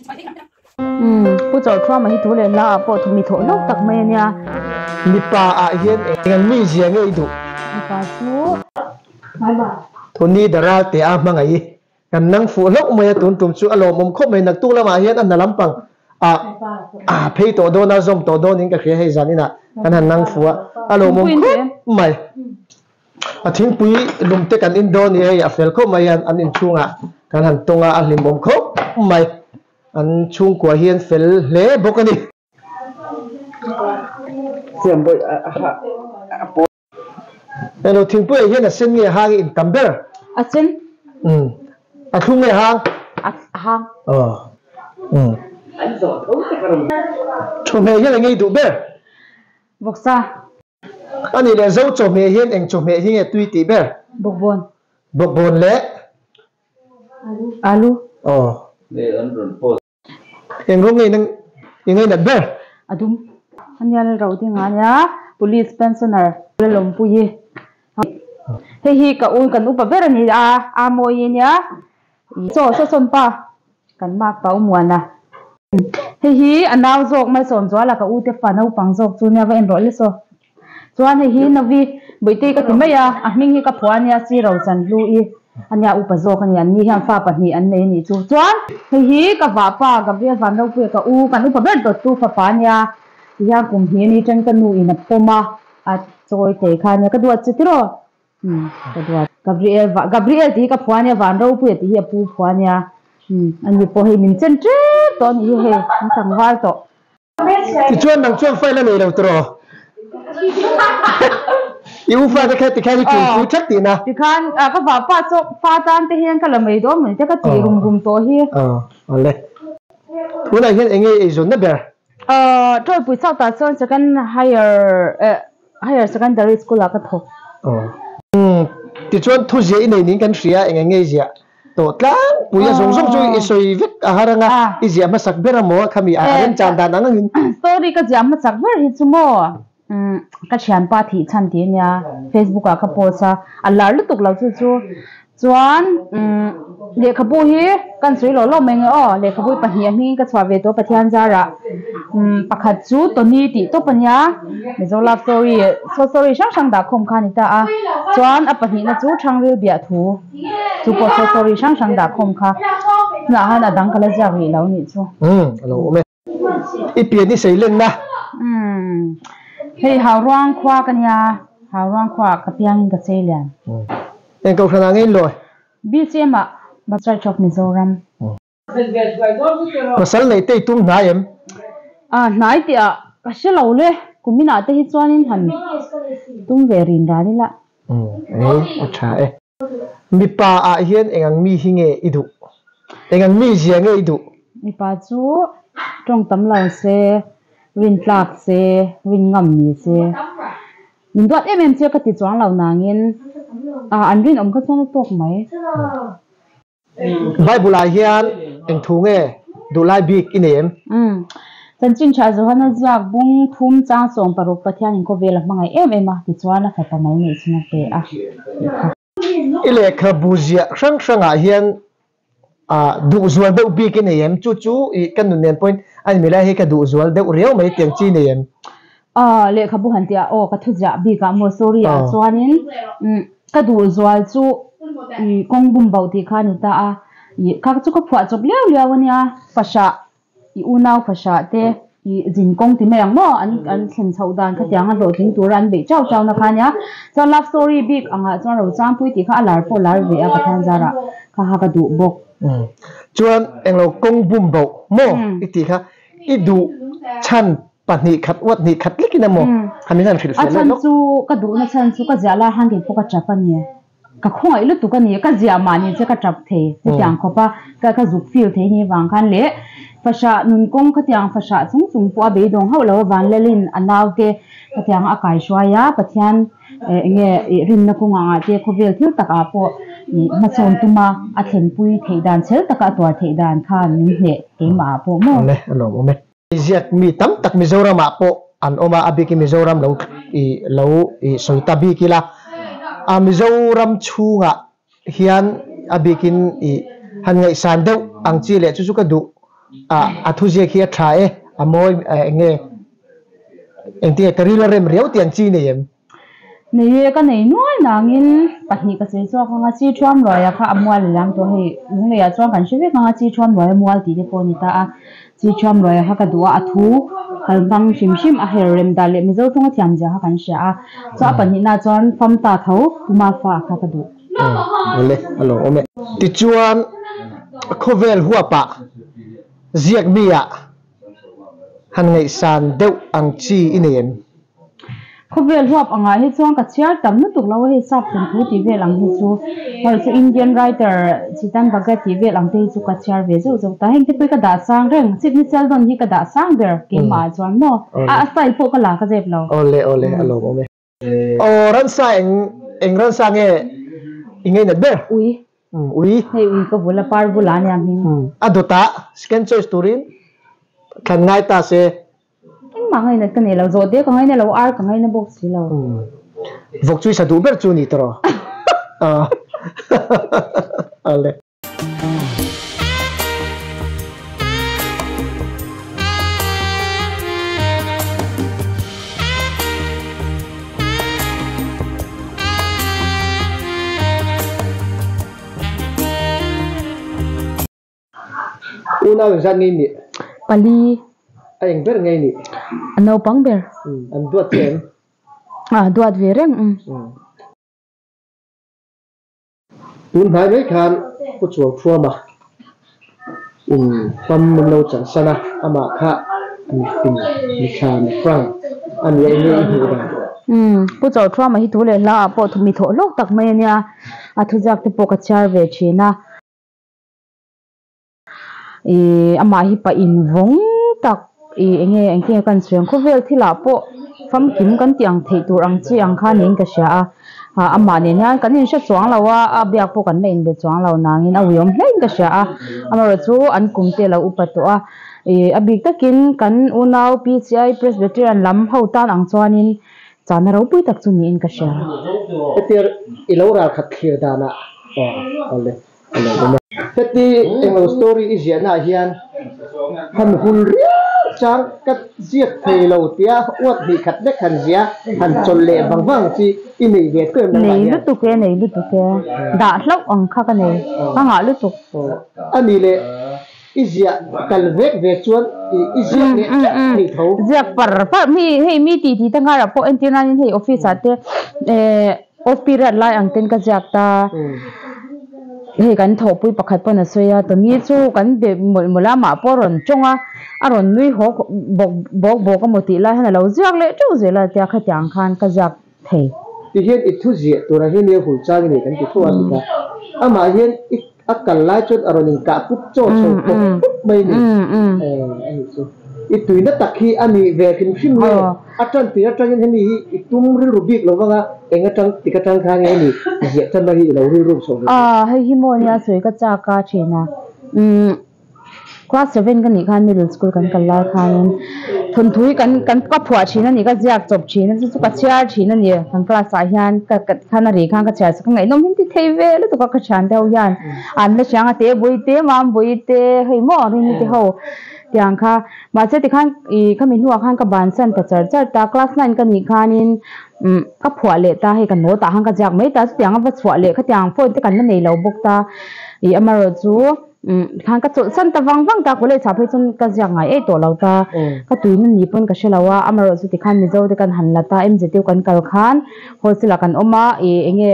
ผู้จอดทั่วมาที่ทุเรศละปอดมีโถนกตักเมเนียมีปลาเฮียนยังมีเสียงไอ้ดูมีปลาชูทุนนี้ดาราเตะมาไงกันนั่งฟูนกเมียตุนตุ่มชูอารมณ์มุมคบเมนักตู้ละมาเฮียนอันนั้นลำปังเพย์ตัวโดนอาซอมตัวโดนนี่ก็คือให้จานี่นะกันนั่งฟูอารมณ์มุมคบไม่ทิ้งปุยลุมเตกันอินโดนีเซียเฟลคบมายันอันอินชุงอ่ะกันหันตรงอันลิมมุมคบไม่อันชุงกว่าเฮียนเฟลเล่บุกันนี่เสียงบุยเราทิ้งปุยเฮียนเส้นเงี้ยห่างอินตัมเบอร์เส้นทุ่งเงี้ยห่างทุ่งเงี้ยยังไงดูเบอร์บุกซาอันนี้เลยเจ้าจมเฮียนเองจมเฮียนตุยตีเบอร์บุกบนเละอาลูยังรู้ไงนั่งยังไงนัดเบอร์อดุมอันนี้เราที่งานยา police pensioner เรื่องลมปุยเฮียกับอุ่นกันอุปเบอร์นี่โมยเนี่ยโซ่ส้นป้ากันมากเป่ามวนนะเฮียอันดาวโจกไม่สนจ้าละกับอุ่นเตฟันเอาปังโจกจูเนี่ยเป็นรอยเลยโซ่จวนเฮียนวีบุตรีก็ถึงไม่ยามิงเฮียกับผัวเนี่ยสิเราจันลุยอันยาอุปโจกันยันนี่ยังฟ้าปนีอันนี้นี่จวนเฮียกับว่าป้ากับเรียนฟันเราเพื่อกับอุ่นกันอุปเบอร์ตัวตู้ฟ้าเนี่ยยังกุมเฮียนี่จังกันนู่นนับปมาจอยเตะขาเนี่ยก็ดูจิตรอก็ดูGabrielที่กับผัวเนี่ยวันเราเพื่อที่จะปูผัวเนี่ยอันนี้พอให้มินเซนเจตอนนี้มันตั้งว่าต่อที่ชวนนั่งชวนไฟแล้วไม่เราตรอยูฟ้าจะแค่ที่จูฟูชัดตีนะที่คันก็ว่าป้าจบฟ้าจานที่เฮียนก็เลยไม่โดนเหมือนจะก็ตีรุมตัวเฮียอะไรทุนอะไรเฮียนเองไอ้ส่วนนั่นเบอร์โดยปุยสาวตาส่วนจะกัน higher secondary school ก็ถูกที่ชวนทุเรียนในนี้กันเสียเองไงเสียตัวกลางปุยส่งช่วยอิสวยวิกอาหารง่ะอิเสียมาสักเบอร์มั่วขมีอาหารจานดานังเงิน story ก็จะมาสักเบอร์ฮิตมั่วก็เชียนปาที่ชั้นที่เนี่ย Facebook ก็โพสต์อันหลายลุตุกเราจู่จวนเด็กขบุยกันสวยหล่อๆเมงเด็กขบุยปะเฮียนี่ก็สวาเวตัวปะเทียนจาระปะขัดจู่ตัวนี้ติตัวปัญญาเดี๋ยวเรา story ช่างดาคมคานิตาจวนปะเฮียนะจู่ช่างเรียบเบียทูจู่พอ story ช่างดาคมคาหน้าหันดังกันเลยจะวิ่งแล้วนี่จู่เราไม่อีเปียนี่ใส่เล่นนะเฮ้ยหาร่างคว้ากันยาหาร่างคว้ากับยังกับเซเลียนเอ็งก็ขนาดนี้เลย BCM บัตรชอปมิโซรัมภาษาไหนเตยตุ้มนายเอ็มนายเตียก็เชื่อเราเลยกูมีหน้าเตยจวนนินหันตุ้มเวรินดานี่ละใช่มีปลาเฮียนเอ็งมีหิงอีดูเอ็งมีเสียงอีดูมีปลาจูตรงตำเหลาเซวินปลากเซวินงำมีเซมินดวดเอ็มเชื่อก็ติดจวงเหล่านางเงินอันวินก็จะตกไหมใบบุหรี่เฮียนเอ็งทุ่งดูไล่บิ๊กอินเอ็มฉันจริงชาจูฮันจากบุ้งทุ่มจ้างส่งปรุปที่อันก็เวลาบางไงมาติดจวนแล้วแต่ทำไมไม่ใช่นักเตะอิเล็กบูเซียช่างเฮียนดูส่วนเบลบิ๊กอินเอ็มจู่ๆอีกันนู่นเนี่ยพอยอันมีอะไรให้กันดูส่วนเบลเรียวไม่เตียงจีนเอ็มเลขบุหันเตียก็ทุจจะบีกับโมโซรีส่วนนี้ก็ดูส่วนจู่กงบุ้มเบาที่ขานิตาข้าจู่ก็พอจบเลี้ยววันนี้ภาษาอุณาวภาษาเตจินกงที่ไม่ยังมั่วอันเห็นชาวดานเขาอย่างนั้นเราทิ้งตัวรันเบเจ้านะคะเนี่ยจะลับสตอรี่บิ๊กจนเราจำพูดที่เขาหลายพอหลายเวอประธานจาระเขาก็ดูบกจวนเองเรากงบุ้มเบามั่วอีที่ค่ะอีดูชันปัจจุบันวัดนี้ขัดเล็กนะมั่วทำให้นั่นฟิลฟิลเลยเนาะฉันจู่ก็ดูนะฉันจู่ก็จะลาหันกินพวกจับกันเนี่ยก็คงไอ้ลูกตุกันเนี่ยก็จะมาเนี่ยจะก็จับเทจะอย่างเขาปะก็จุกฟิลเทนี่วางกันเลยภาษานุนกงก็อย่างภาษาสุ่มปัวเบยดงเขาเราวันเลลินอันนาวเตก็อย่างอากาศช่วยยาปะเทียนเนี่ยริมนักงานเตเขาเวลที่ตะกาปอมาส่งตัวมาอาเทนปุยเทดานเชลตะกาตัวเทดานข้ามีเหตุเกมาปอมั่วเลยลงมั้ยเจียมีตั้มตักมิโซรามาปออันอมาอบิกิมิโซรามเราสวยตาบิกิละมิโซรามชูงะเฮียนอบิกินฮันไงสันเดวอังจีเลจู่ๆก็ดู thu je kia trai amoi nge eng ti karila rem riau tian chi ne yem này cái này nói là nghiên bắt nhị cái gì cho con chi chuan rồi à các mua làm tôi hay lúc này cho cảnh sát biết con chi chuan rồi mua thì để coi người ta chi chuan rồi các cái đồ thu hay băng sim hay rem đào mình dâu không có thiam giờ cảnh sát cho bắt nhị na chuan phong ta thấu mà pha các cái đồ ole alo ome ti chuan khovel huapa ziak bia han ngai san deuh ang chi inem không về học ở ngoài hết xong cả chia tấm nó tục lâu hết sắp thành phố thì về làm hết số hoặc là Indian writer chỉ tan bạc thì về làm thế số cả chia về số ta hình cái cái đã sang rồi Sydney Sheldon hi cái đã sang there cái mà chọn nó sai phụ cái là cái dẹp lâu ole alo ome ran sa eng ran sa nghe nè ber ui hey ui cái vụ là par vụ là nhà mình adota scan choice turin kan ngai ta se mà ngay là cái này là rồi đấy còn ngay này là ar còn ngay là box gì lâu vok chui sa du ber chu ni tro ale una zan ni pali anh ber ngay ni no pang ber an duat chen duat về rem tun hai mấy khan ku chuang thua ma pam min lo chan sana ama kha an fin ni khan frank an ye ni hu da ku chau thua ma hi tu le la po thu mi tho lok tak mai nia thu jak te po ka char ve china ama hi pa in vong tak enge engke kan siang khovel thila po fam kim kan tiang thei tur ang chi ang kha ning ka sha ama ne nya kan in sha chuang lawa a biak po kan main be chuang law nangin a wiom hlein ka sha amaro chu an kumte lo upato a big takin kan unau PCI Presbyterian lam ho tan ang chuanin chana ro pui tak chu ni in ka sha etir ilora khat khir dana ole heti englo story is na hian han hul chang kat ziak thei lo tia wat ni khat de khan zia han chol le bang chi inei ve ko nei lu tu ke da hlok ang kha ka nei ka nga lu tu ani le izia kalvek ve chuan izia ni tho ziak par pa mi ti ta nga ra po entina ni hei office ate off period lai ang ten ka ziak ta hei kan tho pui pakhat pon a soya to mi chu kan be mola ma poron chonga aron nui ho bok ka moti la hana lo ziak le chu zela tia kha tiang khan ka ziak thei ti hian i thu zi to ra hian ye hul chang ni kan ti thu an ka ama hian akal lai chut aron in ka pup cho mai ni ani chu i tuina takhi ani ve kin phim le atan ti atan ni hi tum ri rubik lo wanga enga tang tikatang khang nge ni ye tan ma hi lo ri rup so hei hi mo nia soi ka cha ka thina class 7 kan ni khan middle school kan kala khan thun thui kan ka phwa thina ni ka ziak chop thina chu ka chiar thina ni kan class a hian ka khana ri khan ka chiar sa ngai nom hin ti thei ve lu to ka chan deu yan an la changa te boite mam boite hei mo ri ni te ho tiang kha ma che ti khan khamin huwa khan ka ban san ta char ta class 9 kan ni khanin ka phwa le ta he kan no ta hang ka jak mai ta tiang va chwa le kha tiang phone te kan na nei lo bok ta amaro chu khan ka chul san ta wang ta ko le cha phei chun ka jak ngai e to lo ta ka tuin ni pon ka shelawa amaro chu ti khan mi zo de kan han la ta em je te kan kal khan hosila kan oma enge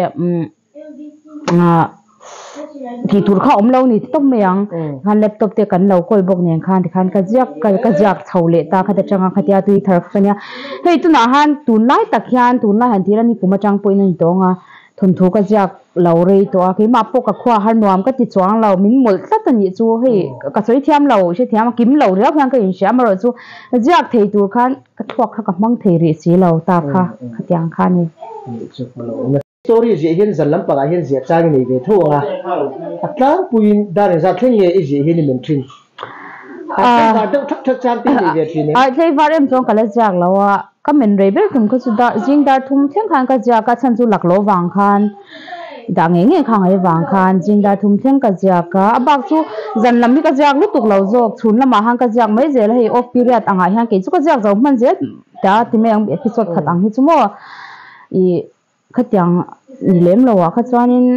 ki tur kha om lo ni tok meyang han laptop te kan lo kol bok nen khan ti khan ka jak chhole ta kha ta changa khatia tui thar khania hei tu na han tun lai tak hian tun lai han thira ni kuma chang poin ni tonga thun thu ka jak lo rei to a ke ma po ka khwa har nuam ka ti chuang lo min mol tlat ani chu hei ka soi thiam lo she thiam kim lo re khan ka in sha ma ro chu jak thei tur khan ka thok kha ka mang thei ri si lo ta kha khatiang kha ni story je hian zalam pa hian zia chang ni ve thonga atlang puin dar za theng ye je hian men thin a da thak chan ti ni ve thin a thei varem chong kala jak lawa kamen rebel kum ko chu da jing dar thum theng khan ka ja ka chan chu lak lo wang khan da nge khang ai wang khan jing da thum thleng ka ja ka abak chu zan lam ka jak lu tuk lo jok chhun lama hang ka jak mai zel hei off period anga hian ke chu ka jak zo man je ta ti me ang episode khat ang hi chu mo I khatyang ni lem lo wa kha chuanin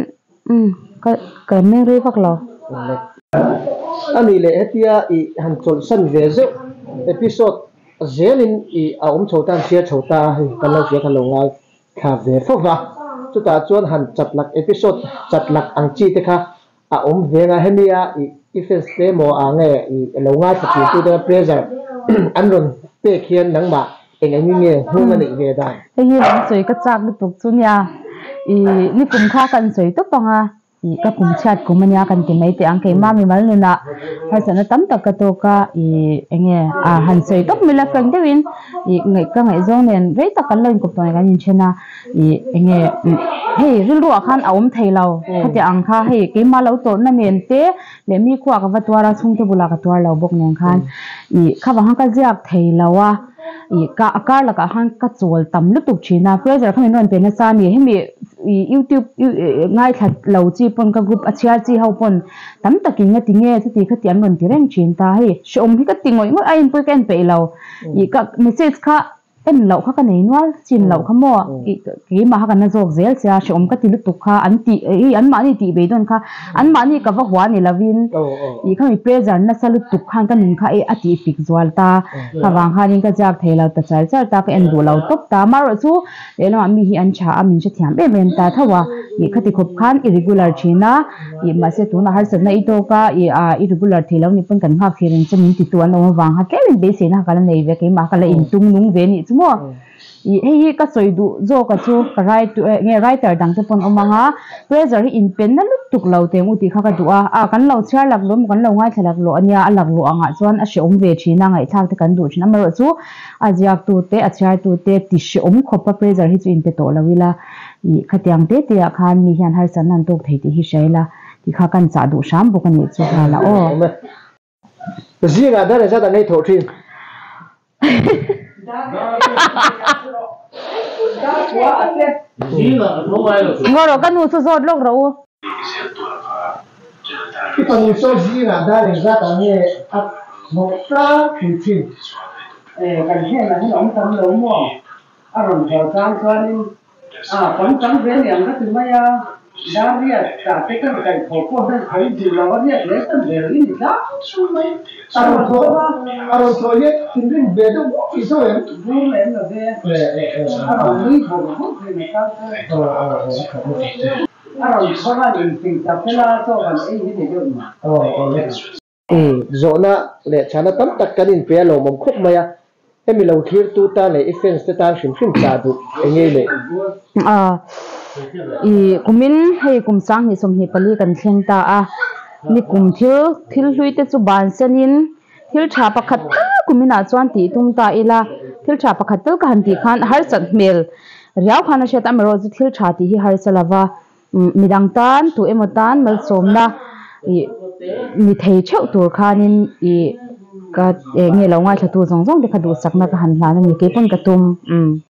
ka meng rei vak lo ani le hetia I han chol san ve zo episode zelin I a chotan sia chota kan lo sia kan lo ngai kha ve fo wa chu ta chuan han chatlak episode chatlak ang chi te kha a venga hemia I defense te mo ange I lo ngai thati tu da pressure anron pe khian nang ma eng nge hung ani ve da hei lang soi ka chak lu tuk chunya ni kum kha kan soi to panga ka kum chat kumanya kan ti mai te ang ke ma mi mal na ha sana tam tak ka to ka enge han soi tok mila kan de win ngai ka ngai zong nen rei ta kan loin ko to kan in chena enge hei ril ru khan aum thei lo khati ang kha hei ke ma lo to na nen te le mi khwa ka watwara chung te bula ka twar lo bok nen khan kha wa ka jak thei lawa ka akar la ka han ka chol tam lu tuk china pressure khang non pe na cha ni hemi YouTube ngai that lo chi pon ka group achia chi ho pon tam taking nga tinge ti khatian non ti reng chin ta hi shom hi ka tingoi ngo ai poi ken pe lo ka message kha en lo kha ka nei nwal chin lo kha mo ki ma ha ka na jok zel sia shom ka ti lu tuk kha an ti an ma ni ti be don kha an ma ni ka wa hwa ni lavin I kha mi pressure na salu tuk khan ka nin kha ati pik zwal ta kha wang ha ning ka jak thela ta chal chal ta ka en du lo top ta mar chu le na mi hi an cha amin che thiam be men ta thawa khati khop khan irregular china ma se tu na har san na I to ka irregular thelo ni pon kan ha khirin chamin ti tu an lo wang ha ke be se na kala nei ve ke ma kala in tung nung ve ni chumo hei ka soi du zo ka chu ka nge writer dang te pon omanga pressure in pen na lut tuk lo te uti kha ka du kan lo char lak lom kan lo ngai thalak lo ania alak lo anga chuan a she om ve thina ngai thak te kan du thina mar chu a jak tu te a char tu te ti she om khopa pressure hi chu in te to lawila khatiang te te khan mi hian har san nan tok thei ti hi shaila ti kha kan cha du sham bu kan ni chu hala o ziga da le za da nei tho thin ngoro kanu su zot lok ro ki panu so ziga da le za ta nge a mo sa thin kan he na ni om tam lo mo aron ho kan chuanin kon tam ve liang ka tu maya daria ta te kan kai pho ko ben khoi di lo ni le kan ve ri ni da su mai aron so ye tin rin be do ki so en bu le na ve aron ni bo mo ni ka aron so na din ting ta pela so kan ei ni de ma zona le chana tam tak kanin pe lo mom khop maya emi lo thir tu ta le offense te ta shim cha du enge le kumin hei kum sang hi som hi pali kan thleng ta ni kum thil hlui te chu ban sanin thil tha pakhat kumina chuan ti tung ta ila thil tha pakhat tel ka han ti khan har chat mel riau khana shet amro chu thil tha ti hi har chalawa midang tan tu emotan mel somna mi thei cheu tur khanin ka nge lo ngai thatu zong zong de khadu sakna ka han hlan ni ke pon ka tum